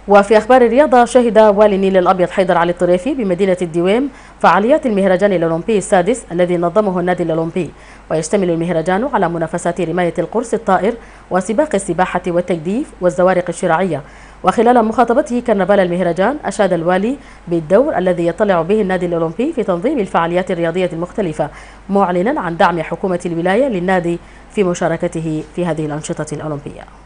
وفي أخبار الرياضة، شهد والي النيل الأبيض حيدر علي الطريفي بمدينة الدويم فعاليات المهرجان الأولمبي السادس الذي نظمه النادي الأولمبي، ويشتمل المهرجان على منافسات رماية القرص الطائر وسباق السباحة والتجديف والزوارق الشراعية. وخلال مخاطبته كرنفال المهرجان، أشاد الوالي بالدور الذي يطلع به النادي الأولمبي في تنظيم الفعاليات الرياضية المختلفة، معلنا عن دعم حكومة الولاية للنادي في مشاركته في هذه الأنشطة الأولمبية.